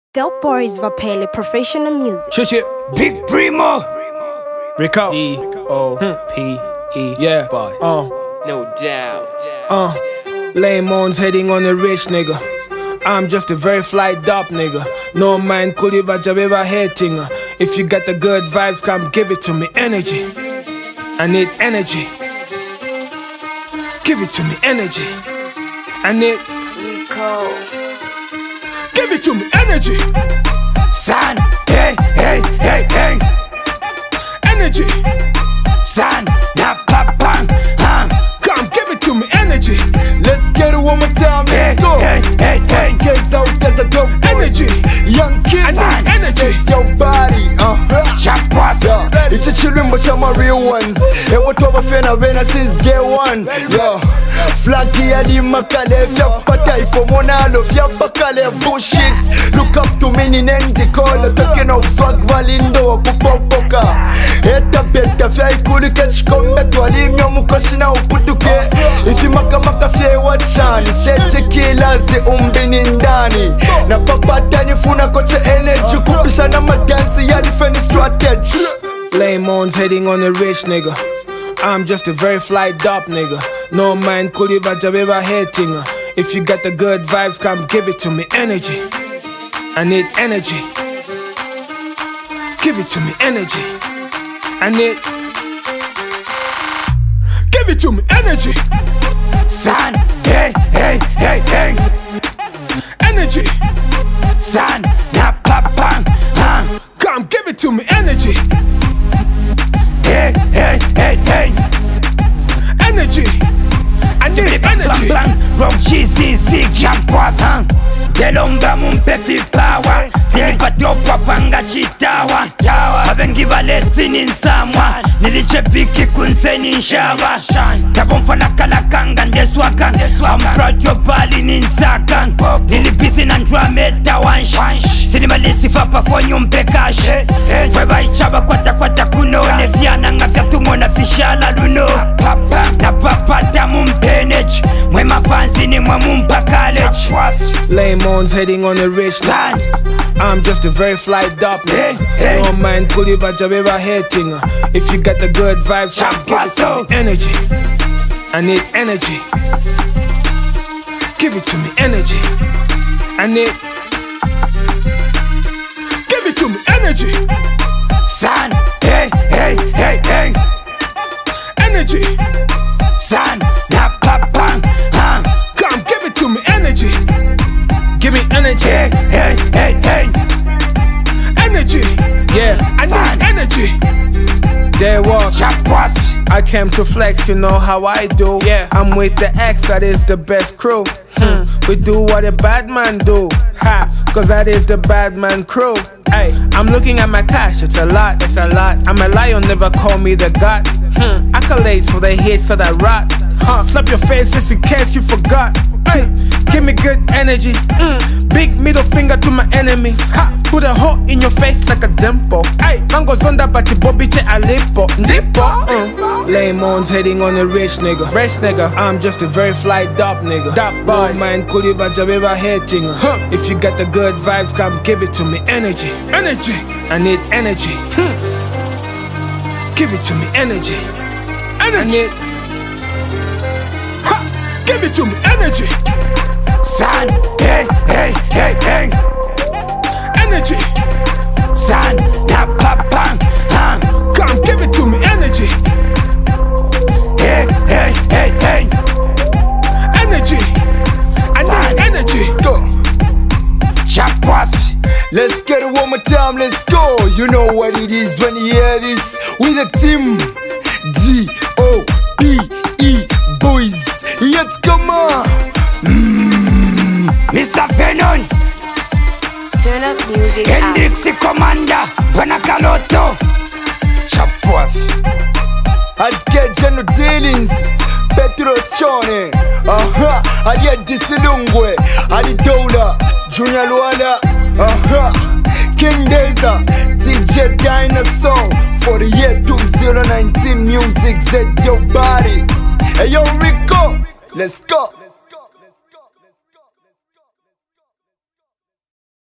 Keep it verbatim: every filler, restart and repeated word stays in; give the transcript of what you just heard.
Dope Boys Vapele Professional Music. Shit, shit. Big Primo. Rico. D O P E. Yeah. Boy. Uh. No doubt. Uh. Lame ons heading on a rich nigga. I'm just a very fly dope nigga. No mind could ever job ever hating. If you got the good vibes, come give it to me. Energy. I need energy. Give it to me. Energy. I need Rico. Give it to me. Energy. Son. Hey, hey, hey, hey. Energy. Son. Na pa bang. Huh. Come give it to me. Energy. Let's get it one more time, Hey, let's go. hey, hey, hey. Kids out, there's a dope Energy. young kids, I need energy. set your body, uh-huh. Chop off. Yeah. It's your children, but you're my real ones. Hey, what over fena vena since day one. Yo, Flaggy Ali Makale, Fia Patai for Monalo, Fia Bakale, bullshit. Look up to me in Nendi call, talking of swag valindo, Pupopoka. Heta beta, Fia Kuli catch come back to Alimio Mukashina, Uputuke. If you maka maka Fia Watchan, Stage killers, the umbini ndani. Na papata ni funa koche energy, kupisha na madansi ya defend strategy. Lame ons heading on a rich nigga. I'm just a very fly dope nigga. No mind could ever job ever hating. If you got the good vibes, come give it to me. Energy. I need energy. Give it to me. Energy. I need. Give it to me. Energy. Son. Hey, hey, hey, hey. Energy. Son. Na pa bang. Huh. Come give it to me. Energy. Hey, hey, hey, hey. Energy. I need Bang, energy. bang, rock cheesy, zig, jump off, huh? Delonga mumpe feel power. Tilipa topa panga chitawa. Abengi valeti ninsamwa. Nilichepiki kunseni nshawa. Kabonfala kalakanga ndeswaka. I'm proud your body ninsaka. Nilipisi na ndrameta wansh. Sinimalisi fapa fonyo mpekash. Fweba ichaba kwata kwata kuno. Nefiana ngafya tumona fishala luno. Na papata mumpenage. Mwe mafansi ni mwe mumpa college. Lame ons heading on a rich nigga. I'm just a very fly dope nigga. Hey, hey. No mind could ever job ever hating. If you got the good vibes, come give it to me. Energy. I need energy. Give it to me. Energy. I need. Give it to me. Energy. Son. Hey, hey, hey, hey. Energy. Son. Na pa bang. Huh. Come give it to me. Energy. Give me energy. Hey, hey, hey, hey. Energy. Yeah, I Son. need energy. There walk. Chop off. I came to flex, you know how I do. Yeah, I'm with the X, that is the best crew. Hmm. We do what a bad man do. Ha, cause that is the bad man crew. Hey, I'm looking at my cash, it's a lot, it's a lot. I'm a lion, never call me the god. Hmm. Accolades for the hits of that rot. Huh. Slap your face just in case you forgot. Hey, give me good energy. Mm. Big middle finger to my enemies. Ha, put a hole in your face like a dimple. Hey, mango zonda bati bobiche alipo. Ndipo. Mm. Lame ons heading on a rich nigga. Rich nigga. I'm just a very fly dope nigga. Dope boy. No mind could ever job ever hating. Huh. If you got the good vibes, come give it to me. Energy. Energy. I need energy. Hmm. Give it to me. Energy. Energy. I need. Ha! Give it to me. Energy. Son. Hey, hey, hey, hey. Energy. Son. Na pa bang. Huh. Come give it to me. Energy. Hey, hey, hey, hey. Energy. I need energy. Let's go. Chop off. Let's get it one more time, let's go. You know what it is when you hear this. With a team D O P E boys. Yet come on. Mm. Mister Venom. Turn up music. Kendixi Commander. Wanakaloto. Chop off. I'd get general dealings. Petros Chone. Aha. I'd get Disilungwe. I'd Dola. Junior Luala. Aha. King Deza. D J Dinosaur. For the year two thousand nineteen music. Set your body. Hey yo Rico. Let's go.